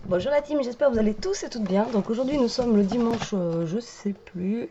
Bonjour la team, j'espère que vous allez tous et toutes bien. Donc aujourd'hui nous sommes le dimanche, je sais plus,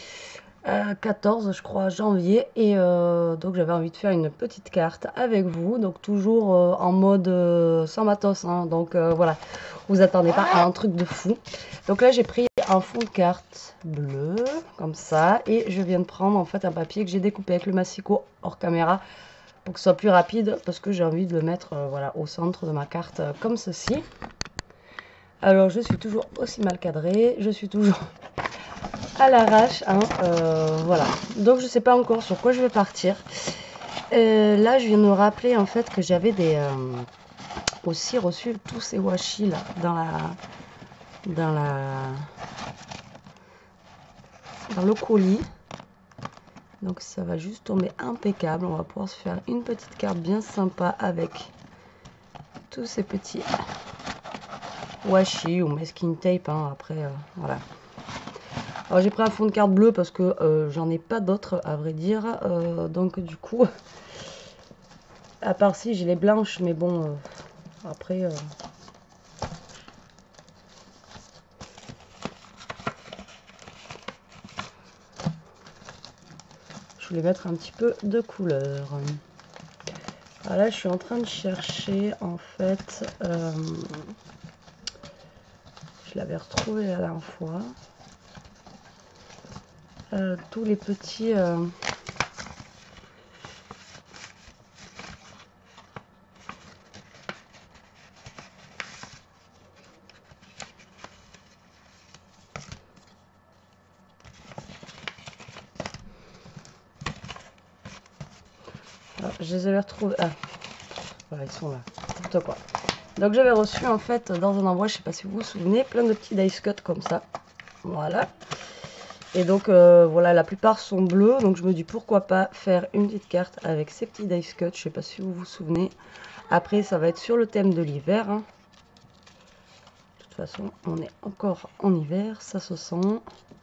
14 je crois janvier. Et donc j'avais envie de faire une petite carte avec vous. Donc toujours en mode sans matos, hein. Donc voilà, vous attendez pas à un truc de fou. Donc là j'ai pris un fond de carte bleu, comme ça. Et je viens de prendre en fait un papier que j'ai découpé avec le massicot hors caméra. Pour que ce soit plus rapide, parce que j'ai envie de le mettre voilà, au centre de ma carte comme ceci. Alors je suis toujours aussi mal cadrée, je suis toujours à l'arrache, hein, voilà. Donc je sais pas encore sur quoi je vais partir. Là je viens de me rappeler en fait que j'avais aussi reçu tous ces washi là dans le colis. Donc ça va juste tomber impeccable. On va pouvoir se faire une petite carte bien sympa avec tous ces petits washi ou masking tape, hein, après voilà. Alors j'ai pris un fond de carte bleu parce que j'en ai pas d'autres à vrai dire. Donc du coup, à part si j'ai les blanches, mais bon, après... je voulais mettre un petit peu de couleur. Alors là je suis en train de chercher en fait... je l'avais retrouvé la dernière fois. Tous les petits... je les avais retrouvés... Ah, voilà, ils sont là. N'importe quoi. Donc j'avais reçu en fait dans un envoi, je sais pas si vous vous souvenez, plein de petits dice cut comme ça. Voilà. Et donc voilà, la plupart sont bleus, donc je me dis pourquoi pas faire une petite carte avec ces petits dice cut, je sais pas si vous vous souvenez. Après ça va être sur le thème de l'hiver, hein. De toute façon on est encore en hiver, ça se sent.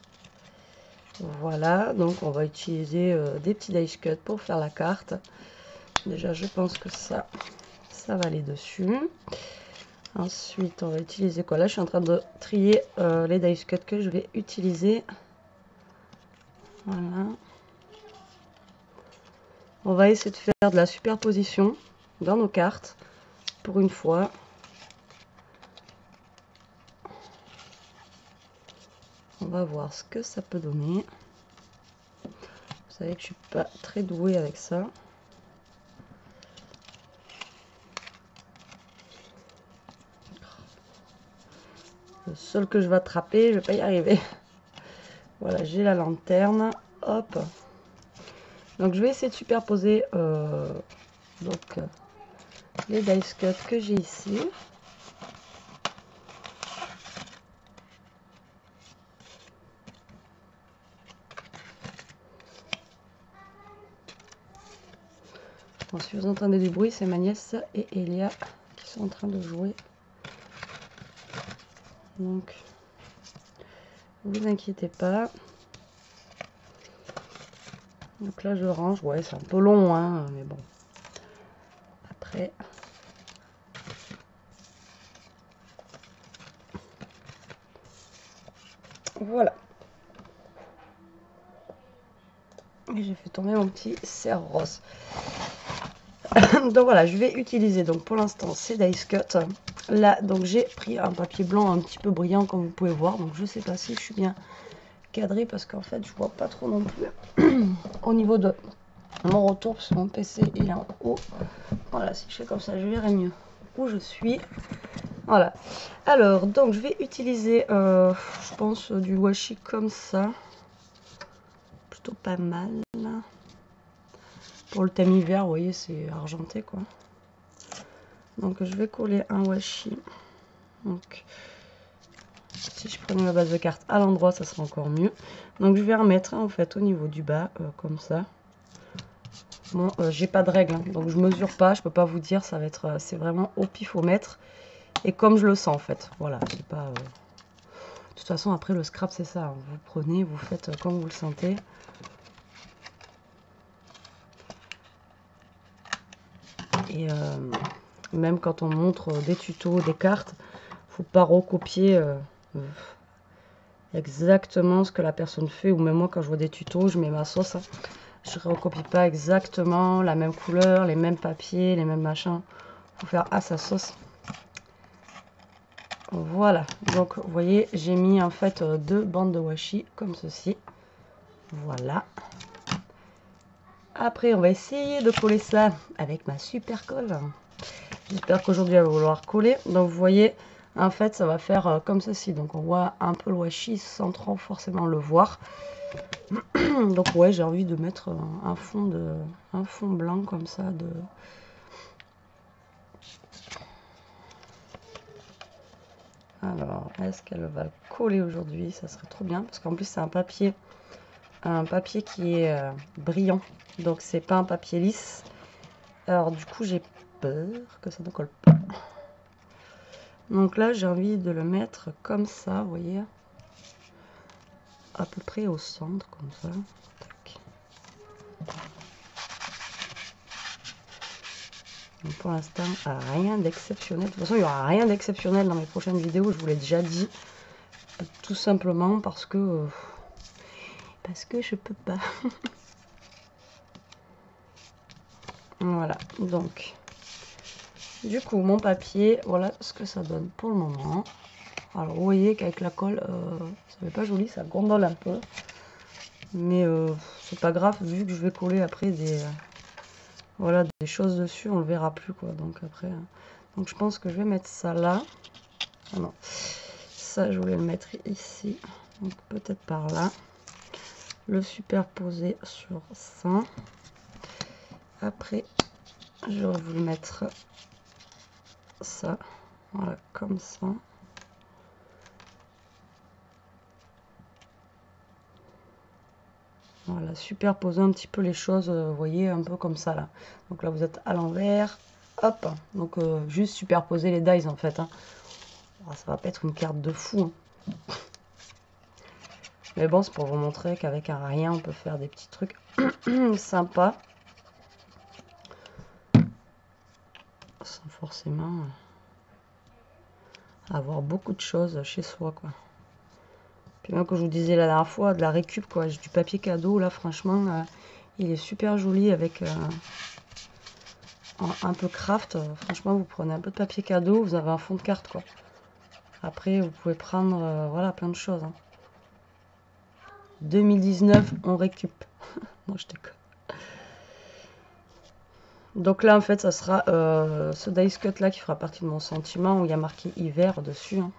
Voilà, donc on va utiliser des petits dice cut pour faire la carte. Déjà je pense que ça va aller dessus. Ensuite on va utiliser quoi? Là je suis en train de trier les dice cut que je vais utiliser. Voilà. On va essayer de faire de la superposition dans nos cartes pour une fois. On va voir ce que ça peut donner. Vous savez que je suis pas très douée avec ça. Le seul que je vais attraper, je vais pas y arriver. Voilà, j'ai la lanterne. Hop. Donc je vais essayer de superposer les dice cut que j'ai ici. Bon, si vous entendez du bruit, c'est ma nièce et Elia qui sont en train de jouer. Donc, vous inquiétez pas. Donc là, je range. Ouais, c'est un peu long, hein, mais bon. Après... Voilà. Et j'ai fait tomber mon petit cerf-rosse. Donc voilà, je vais utiliser donc pour l'instant ces dice cut. Là, donc j'ai pris un papier blanc un petit peu brillant comme vous pouvez voir. Donc je sais pas si je suis bien cadrée parce qu'en fait je vois pas trop non plus au niveau de mon retour parce que mon PC est en haut. Voilà, si je fais comme ça, je verrai mieux où je suis. Voilà. Alors, donc je vais utiliser, je pense, du washi comme ça. Plutôt pas mal. Pour le thème hiver, vous voyez, c'est argenté quoi. Donc je vais coller un washi. Donc si je prenais ma base de carte à l'endroit, ça sera encore mieux. Donc je vais remettre en fait au niveau du bas, comme ça. Bon, j'ai pas de règle, hein, donc je mesure pas, je peux pas vous dire, ça va être, c'est vraiment au pifomètre. Et comme je le sens en fait, voilà, c'est pas... De toute façon après le scrap c'est ça, hein. Vous prenez, vous faites comme vous le sentez. Et même quand on montre des tutos, des cartes, faut pas recopier exactement ce que la personne fait, ou même moi quand je vois des tutos, je mets ma sauce, hein. Je recopie pas exactement la même couleur, les mêmes papiers, les mêmes machins. Faut faire à sa sauce. Voilà, donc vous voyez, j'ai mis en fait 2 bandes de washi comme ceci. Voilà. Après, on va essayer de coller ça avec ma super colle. J'espère qu'aujourd'hui elle va vouloir coller. Donc vous voyez, en fait, ça va faire comme ceci. Donc on voit un peu le washi sans trop forcément le voir. Donc ouais, j'ai envie de mettre un fond blanc comme ça de. Alors, est-ce qu'elle va coller aujourd'hui? Ça serait trop bien parce qu'en plus c'est un papier qui est brillant. Donc c'est pas un papier lisse. Alors du coup j'ai peur que ça ne colle pas. Donc là j'ai envie de le mettre comme ça, vous voyez, à peu près au centre comme ça. Tac. Donc pour l'instant rien d'exceptionnel. De toute façon il n'y aura rien d'exceptionnel dans mes prochaines vidéos, je vous l'ai déjà dit. Tout simplement parce que je peux pas. Voilà, donc du coup mon papier, voilà ce que ça donne pour le moment. Alors vous voyez qu'avec la colle, ça n'est pas joli, ça gondole un peu. Mais c'est pas grave, vu que je vais coller après voilà, des choses dessus, on le verra plus quoi. Donc après, donc je pense que je vais mettre ça là. Ah non, ça je voulais le mettre ici, donc peut-être par là. Le superposer sur ça. Après, j'aurais voulu mettre ça, voilà, comme ça. Voilà, superposer un petit peu les choses, vous voyez, un peu comme ça là. Donc là, vous êtes à l'envers, hop. Donc juste superposer les dies en fait. Hein. Oh, ça va pas être une carte de fou. Hein. Mais bon, c'est pour vous montrer qu'avec un rien, on peut faire des petits trucs sympas. Sans forcément avoir beaucoup de choses chez soi, quoi. Puis même, comme je vous disais la dernière fois, de la récup, quoi. J'ai du papier cadeau, là, franchement, il est super joli avec un peu craft. Franchement, vous prenez un peu de papier cadeau, vous avez un fond de carte, quoi. Après, vous pouvez prendre, voilà, plein de choses. Hein. 2019, on récup. Non, je déconne. Donc là, en fait, ça sera ce dice cut là qui fera partie de mon sentiment où il y a marqué hiver dessus. Hein.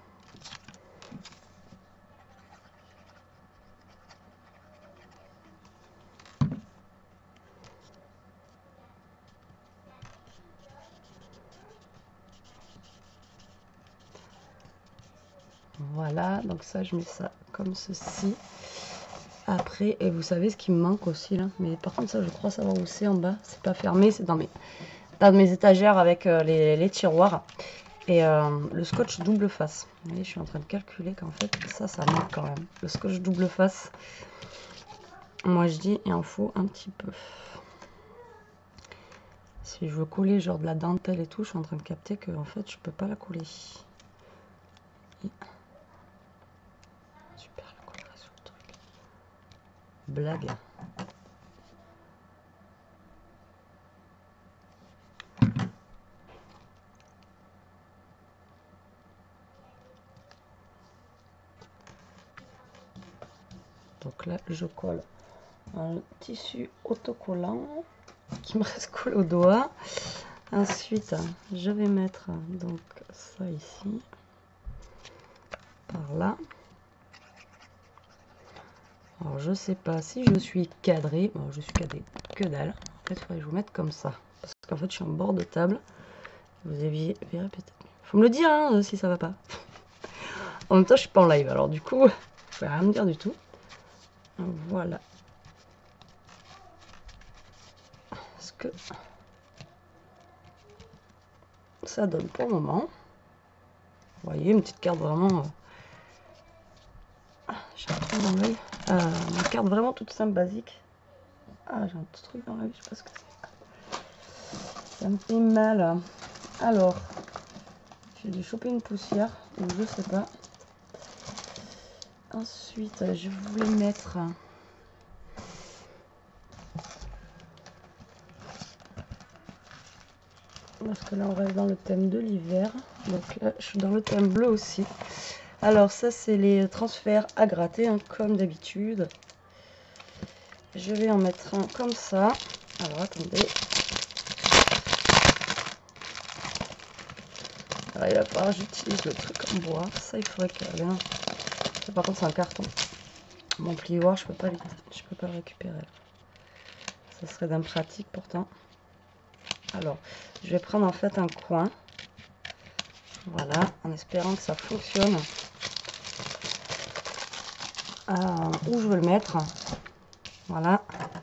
Voilà, donc ça, je mets ça comme ceci. Après, et vous savez ce qui me manque aussi là, mais par contre ça, je crois savoir où c'est en bas. C'est pas fermé, c'est dans mes étagères avec les tiroirs. Et le scotch double face. Vous voyez, je suis en train de calculer qu'en fait, ça manque quand même. Le scotch double face, moi je dis, il en faut un petit peu. Si je veux coller genre de la dentelle et tout, je suis en train de capter que en fait, je peux pas la coller. Et... Super, la collerai sur le truc. Blague. Donc là, je colle un tissu autocollant qui me reste collé au doigt. Ensuite, je vais mettre donc ça ici, par là. Alors, je sais pas si je suis cadrée. Bon, je suis cadrée que dalle. En fait, il faudrait que je vous mette comme ça. Parce qu'en fait, je suis en bord de table. Vous verrez peut-être. Faut me le dire hein, si ça va pas. En même temps, je suis pas en live. Alors, du coup, je vais rien me dire du tout. Voilà. Ce que ça donne pour le moment. Vous voyez, une petite carte vraiment... j'ai un truc dans l'œil. Une carte vraiment toute simple, basique. Ah, j'ai un petit truc dans l'œil, je sais pas ce que c'est. Ça me fait mal. Alors, J'ai dû choper une poussière, ou je sais pas. Ensuite, je voulais mettre parce que là on reste dans le thème de l'hiver, donc là je suis dans le thème bleu aussi. Alors ça c'est les transferts à gratter, hein, comme d'habitude. Je vais en mettre un comme ça. Alors attendez. Alors, il va falloir que j'utilise le truc en bois. Ça il faudrait que... non. Ça, par contre c'est un carton. Mon plioir je peux pas le récupérer. Ça serait d'impratique pourtant. Alors je vais prendre en fait un coin. Voilà, en espérant que ça fonctionne. Où je veux le mettre. Voilà.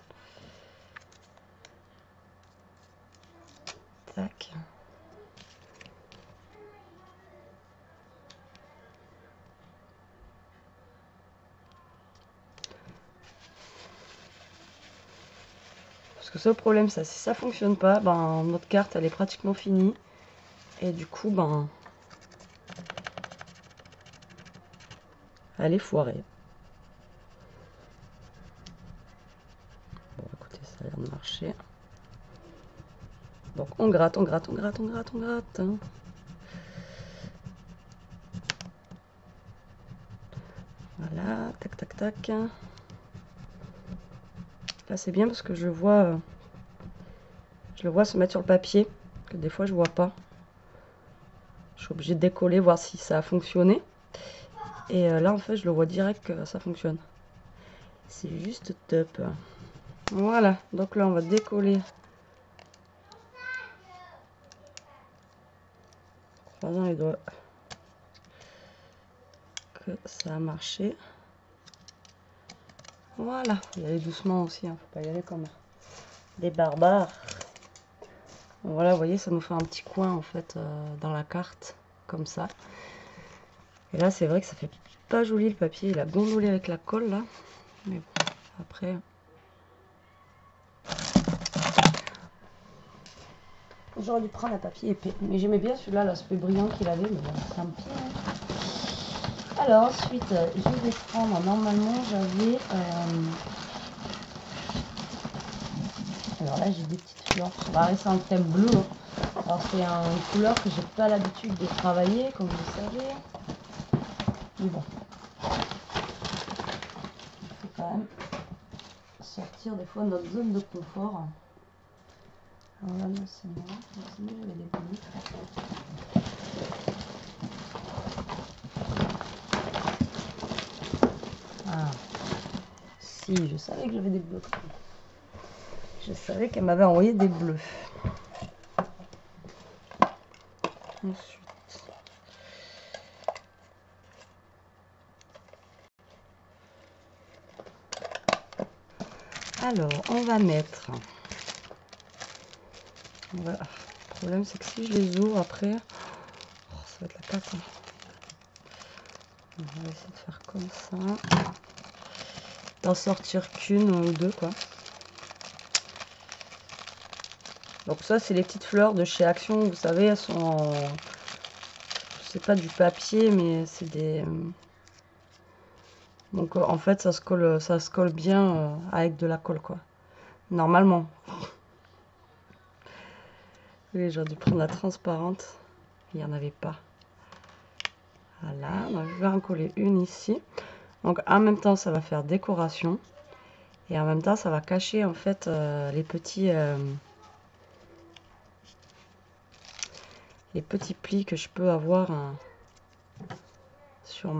Tac. Parce que le problème, ça, si ça fonctionne pas, ben notre carte elle est pratiquement finie. Et du coup, ben elle est foirée. Bon, écoutez, ça a l'air de marcher. Donc on gratte, on gratte, on gratte, on gratte, on gratte. Voilà, tac, tac, tac. Là c'est bien parce que je le vois se mettre sur le papier, que des fois je vois pas. Je suis obligée de décoller, voir si ça a fonctionné. Et là en fait je le vois direct que ça fonctionne. C'est juste top. Voilà, donc là on va décoller. Croisant les doigts que ça a marché. Voilà, faut y aller doucement aussi, hein, faut pas y aller comme des barbares. Bon, voilà, vous voyez, ça nous fait un petit coin en fait dans la carte, comme ça. Et là, c'est vrai que ça fait pas joli le papier, il a gondolé avec la colle là. Mais bon, après. J'aurais dû prendre un papier épais. Mais j'aimais bien celui-là, l'aspect brillant qu'il avait, mais bon, c'est un petit. Alors ensuite, je vais prendre, normalement j'avais... alors là j'ai des petites fleurs, on va rester en thème bleu. Alors c'est une couleur que j'ai pas l'habitude de travailler, comme vous le savez. Mais bon, il faut quand même sortir des fois de notre zone de confort. Alors là, c'est moi, j'avais des bleus. Ah, si, je savais que j'avais des bleus. Je savais qu'elle m'avait envoyé des bleus. Ensuite. Alors, on va mettre... Voilà. Le problème, c'est que si je les ouvre après... Oh, ça va être la cata. On va essayer de faire comme ça. D'en sortir qu'une ou deux, quoi. Donc ça, c'est les petites fleurs de chez Action. Vous savez, elles sont en... C'est pas du papier, mais c'est des... Donc en fait, ça se colle bien avec de la colle, quoi. Normalement. Oui, j'aurais dû prendre la transparente. Il n'y en avait pas. Voilà, donc je vais en coller une ici. Donc en même temps, ça va faire décoration. Et en même temps, ça va cacher en fait les petits plis que je peux avoir sur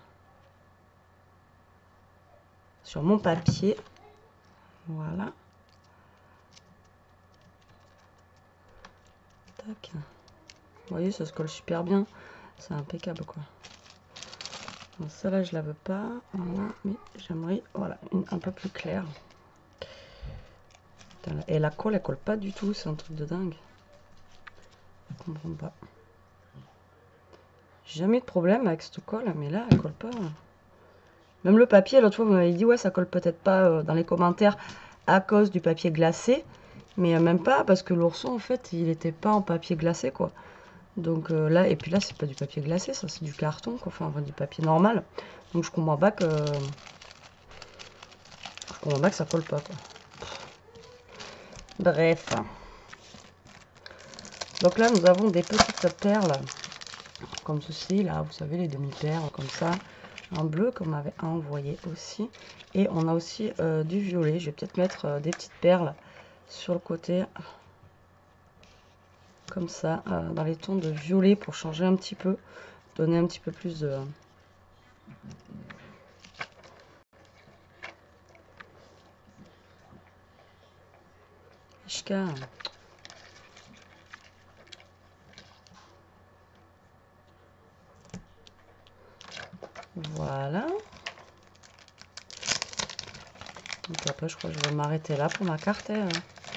mon papier. Voilà. Tac. Vous voyez, ça se colle super bien. C'est impeccable, quoi. Donc ça là, je la veux pas. Voilà. Mais j'aimerais, voilà, un peu plus claire. Et la colle, elle colle pas du tout. C'est un truc de dingue. Je comprends pas. J'ai jamais eu de problème avec cette colle, mais là, elle colle pas. Même le papier, l'autre fois, vous m'avez dit, ouais, ça colle peut-être pas dans les commentaires à cause du papier glacé. Mais même pas, parce que l'ourson, en fait, il était pas en papier glacé, quoi. Donc là, et puis là, c'est pas du papier glacé, ça c'est du carton, quoi. Enfin du papier normal. Donc je comprends pas que ça colle pas, quoi. Bref. Donc là, nous avons des petites perles comme ceci, là, vous savez, les demi-perles comme ça. Un bleu qu'on m'avait envoyé aussi. Et on a aussi du violet. Je vais peut-être mettre des petites perles sur le côté. Comme ça, dans les tons de violet pour changer un petit peu. Donner un petit peu plus de... Ishka. Voilà. Donc après, je crois que je vais m'arrêter là pour ma carte. De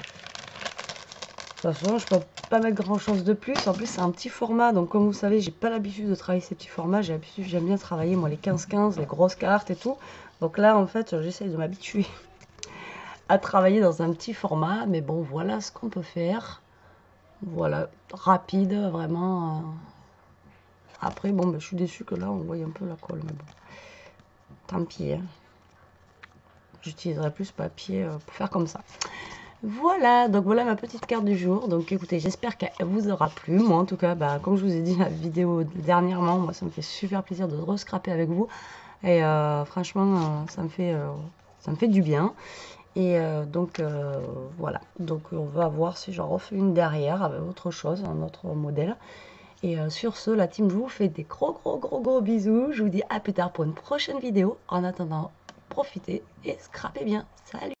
toute façon, je peux pas mettre grand chose de plus. En plus, c'est un petit format. Donc, comme vous savez, j'ai pas l'habitude de travailler ces petits formats. J'aime bien travailler, moi, les 15-15, les grosses cartes et tout. Donc là, en fait, j'essaye de m'habituer à travailler dans un petit format. Mais bon, voilà ce qu'on peut faire. Voilà, rapide, vraiment. Après, bon, je suis déçue que là, on voit un peu la colle. Mais bon, tant pis. Hein. J'utiliserai plus papier pour faire comme ça. Voilà, donc voilà ma petite carte du jour. Donc écoutez, j'espère qu'elle vous aura plu. Moi en tout cas, comme je vous ai dit la vidéo dernièrement, moi ça me fait super plaisir de rescraper avec vous. Et franchement, ça me fait du bien. Et donc voilà, donc on va voir si j'en refais une derrière avec autre chose, un autre modèle. Et sur ce, la team, je vous fais des gros bisous. Je vous dis à plus tard pour une prochaine vidéo. En attendant, profitez et scrapez bien. Salut!